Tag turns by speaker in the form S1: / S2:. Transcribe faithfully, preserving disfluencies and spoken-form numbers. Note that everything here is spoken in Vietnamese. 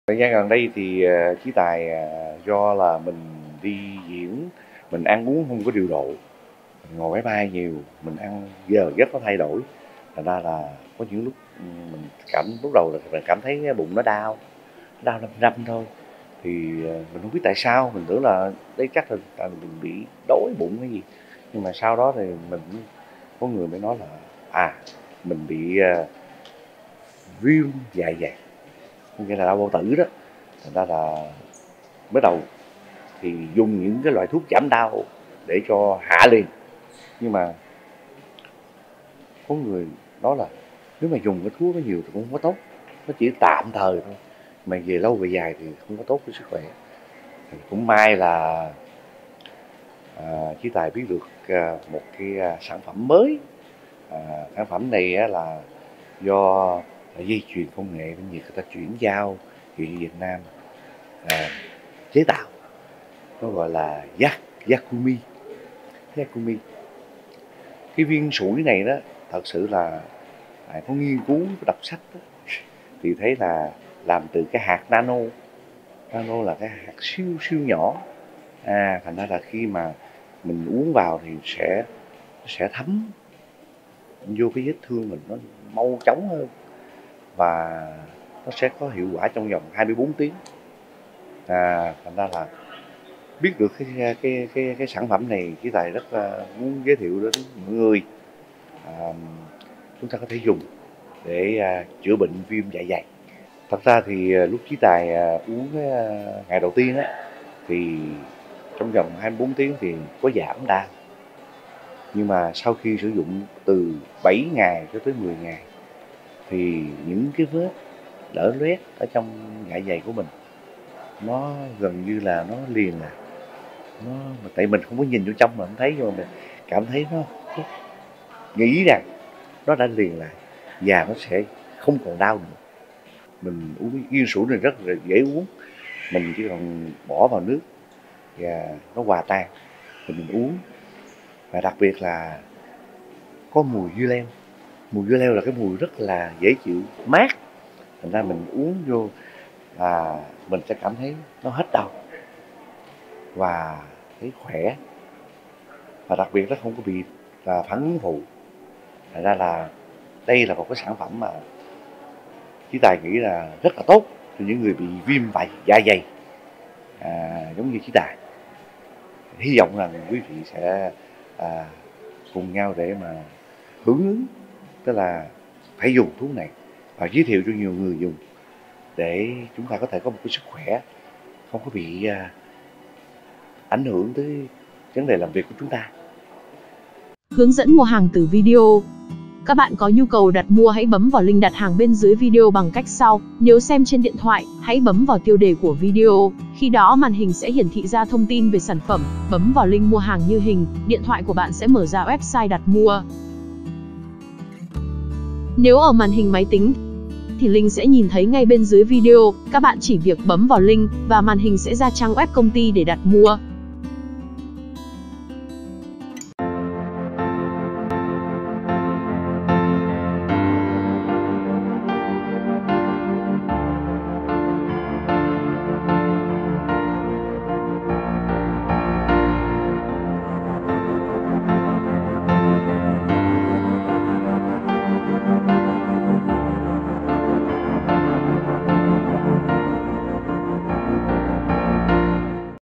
S1: Thời gian gần đây thì, ờ, Chí Tài, à, do là mình đi diễn, mình ăn uống không có điều độ, mình ngồi máy bay nhiều, mình ăn giờ giấc nó thay đổi, thành ra là có những lúc, ừm, mình cảm lúc đầu là mình cảm thấy cái bụng nó đau, đau răm răm thôi. Thì, ờ, mình không biết tại sao, mình tưởng là đây chắc là tại mình bị đói bụng hay gì, nhưng mà sau đó thì mình có người mới nói là, à, mình bị, à, viêm dạ dày, có nghĩa là đau bao tử đó. Thành ra là mới đầu thì dùng những cái loại thuốc giảm đau để cho hạ liền, nhưng mà có người nói là nếu mà dùng cái thuốc nó nhiều thì cũng không có tốt, nó chỉ tạm thời thôi, mà về lâu về dài thì không có tốt với sức khỏe. Thì cũng may là à, Chí Tài biết được à, một cái à, sản phẩm mới. À, sản phẩm này á, là do dây chuyền công nghệ bên Nhật người ta chuyển giao về Việt Nam à, chế tạo, nó gọi là Yak Yakumi. Yakumi cái viên sủi này đó, thật sự là à, có nghiên cứu, có đọc sách đó, thì thấy là làm từ cái hạt nano. Nano là cái hạt siêu siêu nhỏ, à, thành ra là khi mà mình uống vào thì sẽ sẽ thấm vô cái vết thương mình, nó mau chóng hơn và nó sẽ có hiệu quả trong vòng hai mươi bốn tiếng. À, thành ra là biết được cái cái cái cái sản phẩm này, Chí Tài rất là muốn giới thiệu đến mọi người. À, chúng ta có thể dùng để à, chữa bệnh viêm dạ dày. Thật ra thì à, lúc Chí Tài à, uống cái, à, ngày đầu tiên á, thì trong vòng hai mươi bốn tiếng thì có giảm đau, nhưng mà sau khi sử dụng từ bảy ngày cho tới mười ngày thì những cái vết đỡ loét ở trong dạ dày của mình nó gần như là nó liền lại. Nó tại mình không có nhìn vô trong mà không thấy, nhưng mà mình cảm thấy nó, nó nghĩ rằng nó đã liền lại và nó sẽ không còn đau nữa. Mình uống viên sủi này rất là dễ uống, mình chỉ cần bỏ vào nước và nó hòa tan thì mình uống. Và đặc biệt là có mùi dưa leo. Mùi dưa leo là cái mùi rất là dễ chịu, mát, thành ra mình uống vô là mình sẽ cảm thấy nó hết đau và thấy khỏe, và đặc biệt nó không có bị là phản ứng phụ. Thành ra là đây là một cái sản phẩm mà Chí Tài nghĩ là rất là tốt cho những người bị viêm vảy dạ dày, à, giống như Chí Tài. Hy vọng rằng quý vị sẽ à, cùng nhau để mà hưởng ứng, tức là phải dùng thuốc này và giới thiệu cho nhiều người dùng để chúng ta có thể có một cái sức khỏe không có bị à, ảnh hưởng tới vấn đề làm việc của chúng ta.
S2: Hướng dẫn mua hàng từ video. Các bạn có nhu cầu đặt mua hãy bấm vào link đặt hàng bên dưới video bằng cách sau. Nếu xem trên điện thoại, hãy bấm vào tiêu đề của video. Khi đó màn hình sẽ hiển thị ra thông tin về sản phẩm. Bấm vào link mua hàng như hình, điện thoại của bạn sẽ mở ra website đặt mua. Nếu ở màn hình máy tính thì link sẽ nhìn thấy ngay bên dưới video. Các bạn chỉ việc bấm vào link và màn hình sẽ ra trang web công ty để đặt mua.